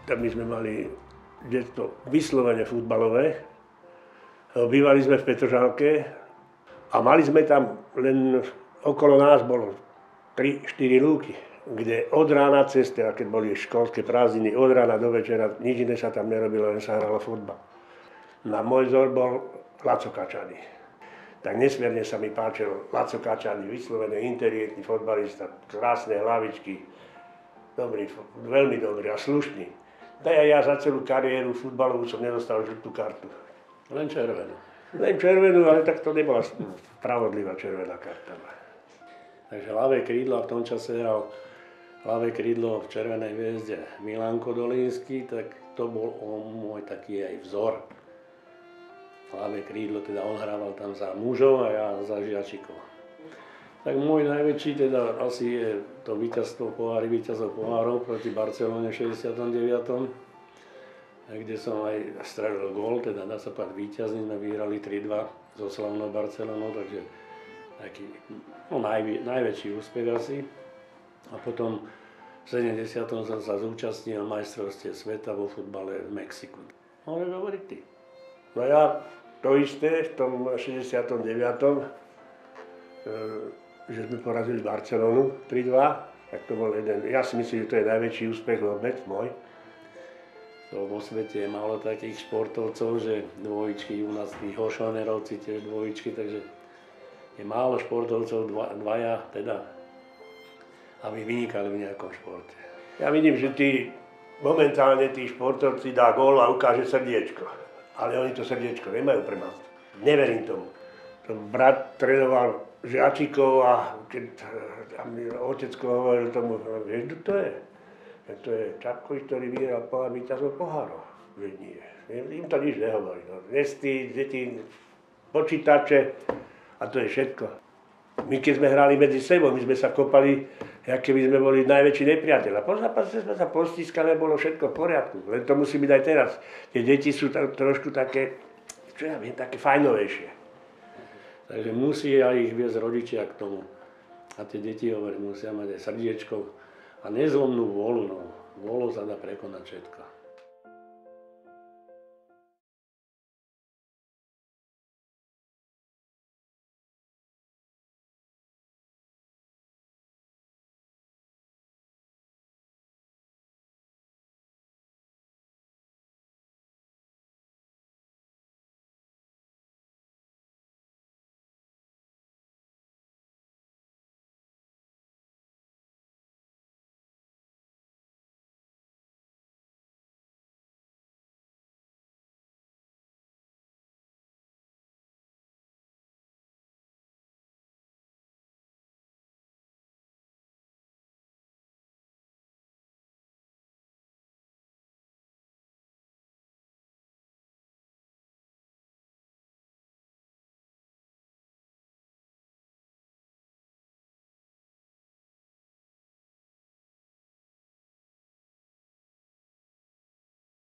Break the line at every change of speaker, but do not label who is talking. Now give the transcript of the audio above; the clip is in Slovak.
tak my sme mali detstvo vyslovene futbalové. Bývali sme v Petržalke a mali sme tam len okolo nás bolo 3-4 lúky, kde od rána cez, keď boli školské prázdniny, od rána do večera, nič iné sa tam nerobilo, len sa hralo futbal. Na môj vzor bol Laco Kačany. Tak nesmierne sa mi páčil Laco Kačany, vyslovene inteligentný fotbalista, krásne hlavičky, dobrý, veľmi dobrý a slušný. Tak aj ja za celú kariéru futbalovú som nedostal žltú kartu.
Len červenú.
Len červenú, ale tak to nebola spravodlivá červená karta.
Takže ľavé krídlo, v tom čase hral ľavé krídlo v Červenej Hviezde Milanko Dolínsky, tak to bol môj taký aj vzor. Ľavé krídlo, teda on hrával tam za mužov a ja za žiačikov. Tak môj najväčší teda asi je to víťazstvo pohári, víťazov pohárov proti Barcelone v 69. Kde som aj strelil gól, teda dá sa povedať víťazný, sme vyhrali 3-2 so slavnou Barcelonou, takže taký najväčší úspech asi. A potom v 70. som sa zúčastnil majstrovstiev sveta vo futbale v Mexiku. Môžeš hovoriť ty?
No ja to isté v tom 69. Že sme porazili Barcelonu 3-2, tak to bol jeden, ja si myslím, že to je najväčší úspech vôbec môj.
To vo svete je málo takých športovcov, že dvojičky, u nás tí Hošonerovci tiež dvojičky, takže je málo športovcov, dvaja teda, aby vynikali v nejakom športe.
Ja vidím, že momentálne tí športovci dá gól a ukáže srdiečko, ale oni to srdiečko nemajú pre nás. Neverím tomu. To brat trénoval žiačikov a keď otecko hovoril tomu, vieš, kto to je? To je Čapkovič, ktorý vyhral pohár víťazov pohárov. Nie, im to nič nehovorí. No. Dnes tí deti počítače a to je všetko. My keď sme hrali medzi sebou, my sme sa kopali, ako keby sme boli najväčší nepriateľ. A po zápase sme sa postiskali a bolo všetko v poriadku. Len to musí byť aj teraz. Tie deti sú trošku také, čo ja viem, také fajnovejšie.
Takže musí aj ich viesť rodičia k tomu. A tie deti musia mať aj srdiečko a nezlomnú vôľu. No. Vôľou sa dá prekonať všetko.